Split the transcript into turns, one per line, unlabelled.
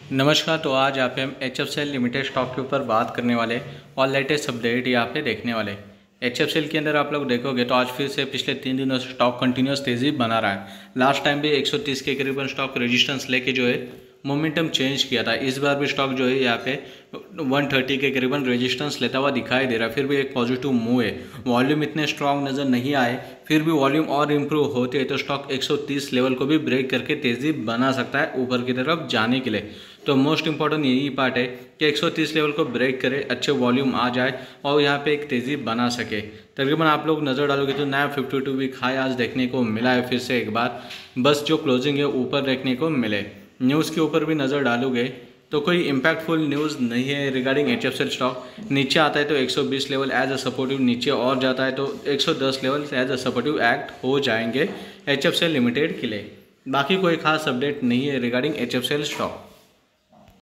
नमस्कार। तो आज यहाँ पे हम HFCL लिमिटेड स्टॉक के ऊपर बात करने वाले और लेटेस्ट अपडेट यहाँ पे देखने वाले। HFCL के अंदर आप लोग देखोगे तो आज फिर से पिछले 3 दिनों से स्टॉक कंटिन्यूस तेज़ी बना रहा है। लास्ट टाइम भी 130 के करीबन स्टॉक रेजिस्टेंस लेके जो है मोमेंटम चेंज किया था। इस बार भी स्टॉक जो है यहाँ पे 130 के करीबन रेजिस्टेंस लेता हुआ दिखाई दे रहा है। फिर भी एक पॉजिटिव मूव है। वॉल्यूम इतने स्ट्रॉन्ग नज़र नहीं आए, फिर भी वॉल्यूम और इम्प्रूव होते हैं तो स्टॉक 130 लेवल को भी ब्रेक करके तेज़ी बना सकता है ऊपर की तरफ जाने के लिए। तो मोस्ट इंपॉर्टेंट यही पार्ट है कि 130 लेवल को ब्रेक करे, अच्छे वॉल्यूम आ जाए और यहाँ पे एक तेज़ी बना सके। तकरीबन आप लोग नज़र डालोगे तो नया 52 वीक हाई आज देखने को मिला है। फिर से एक बार बस जो क्लोजिंग है ऊपर देखने को मिले। न्यूज़ के ऊपर भी नज़र डालोगे तो कोई इम्पैक्टफुल न्यूज़ नहीं है रिगार्डिंग HFCL स्टॉक। नीचे आता है तो 120 लेवल एज अ सपोर्टिव, नीचे और जाता है तो 110 level as a supportive act हो जाएंगे HFCL लिमिटेड के लिए। बाकी कोई खास अपडेट नहीं है रिगार्डिंग HFCL स्टॉक।